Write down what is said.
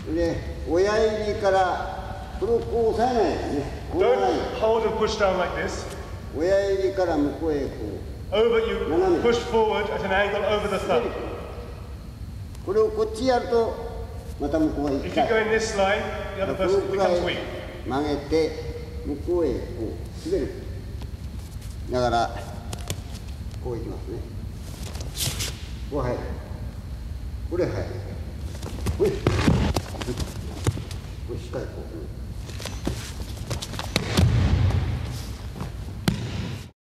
で、親指からこれをこう押さえないですね。こう押さない。 Don't hold and push down like this. 親指から向こうへこう。 Over, you push forward at an angle over the thumb. これをこっちやるとまた向こうへ行き If た you い。 go in this line, the other person becomes weak. 曲げて向こうへこう滑る。だからこういきますね。こう入る。これ入る。これしっかりこう。